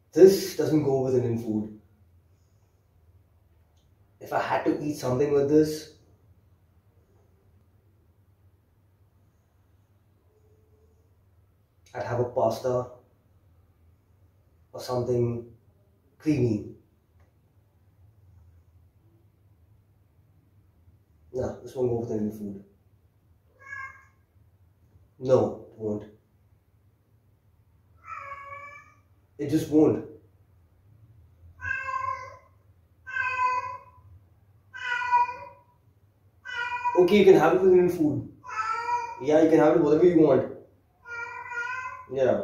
This doesn't go with Indian food. If I had to eat something with this, I'd have a pasta or something creamy. Nah, this won't go with Indian food. No, it won't. It just won't. Okay, you can have it with Indian food. Yeah, you can have it whatever you want. Yeah.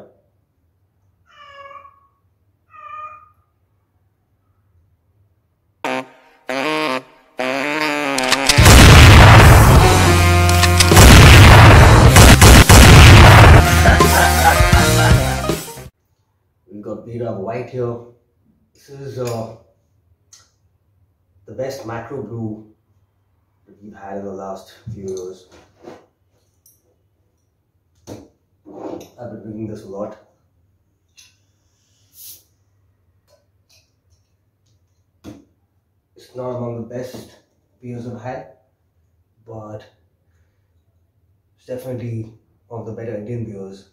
We got Bira White here. This is the best macro brew that we've had in the last few years. I've been drinking this a lot. It's not among the best beers I've had, but it's definitely one of the better Indian beers.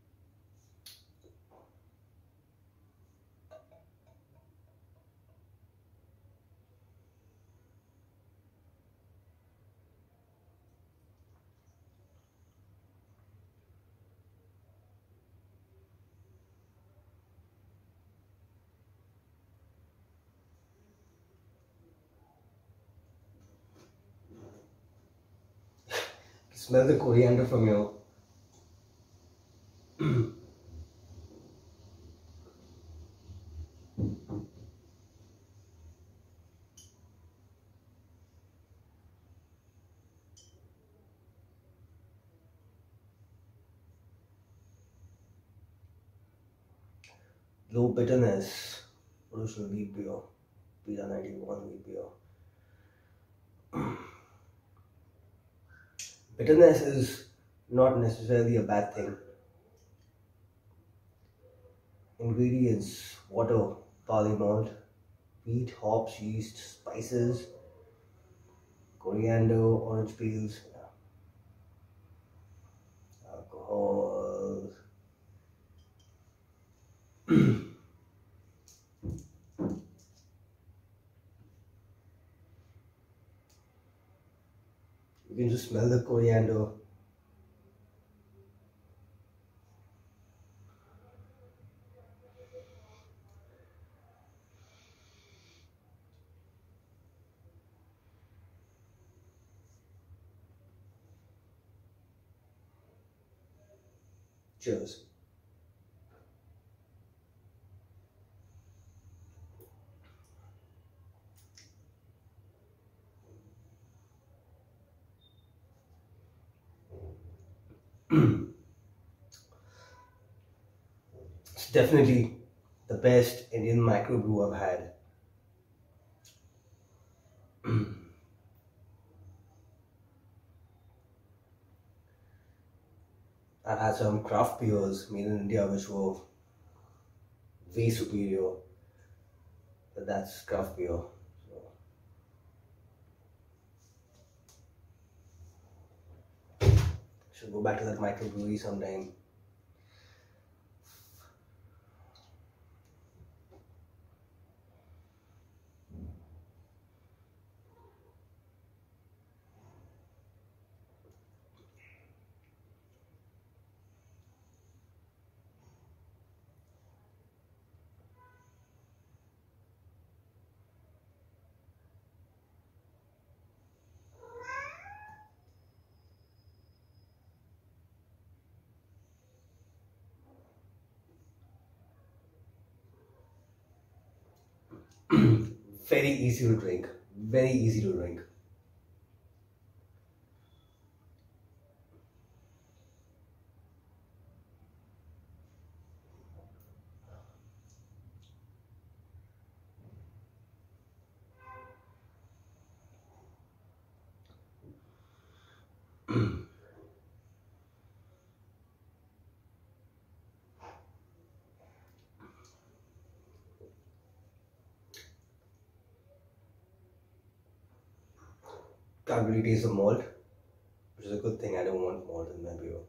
Smell the coriander from here. Low bitterness, original wheat beer, Bira 91 wheat beer. Bitterness is not necessarily a bad thing. Ingredients: water, barley malt, wheat, hops, yeast, spices, coriander, orange peels, alcohol. You can just smell the coriander. Cheers. It's definitely the best Indian microbrew I've had. I've had some craft beers made in India which were way superior, but that's craft beer. Should go back to that microbrewery sometime. Very easy to drink. Very easy to drink. Can't really taste the malt, which is a good thing. I don't want malt in my beer.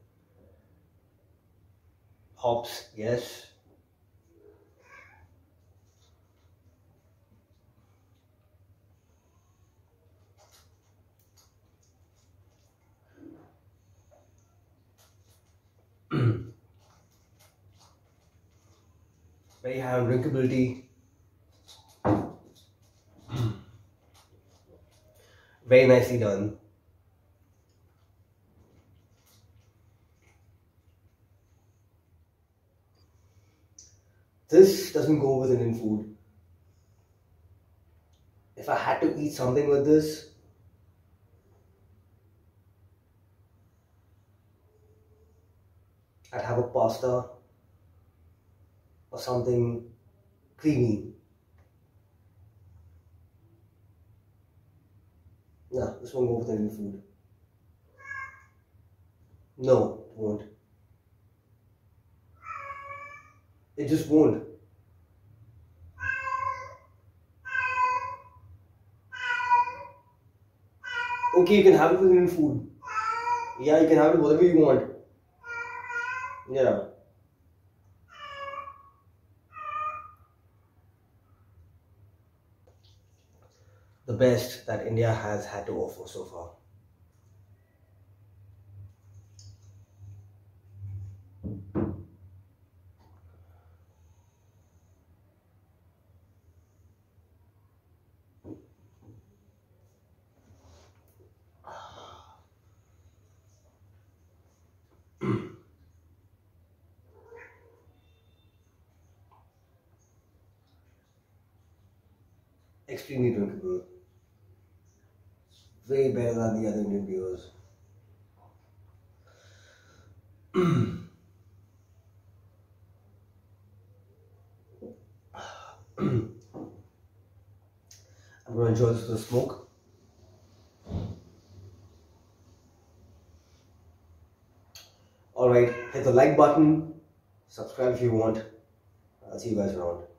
Hops, yes. Very high on drinkability. Very nicely done. This doesn't go with Indian food. If I had to eat something with this, I'd have a pasta or something creamy. No, this won't go with Indian food. No, it won't. It just won't. Okay, you can have it with Indian food. Yeah, you can have it whatever you want. Yeah. The best that India has had to offer so far. Extremely drinkable. Way better than the other Indian beers. I'm going to enjoy this with the smoke. Alright, hit the like button, subscribe if you want. I'll see you guys around.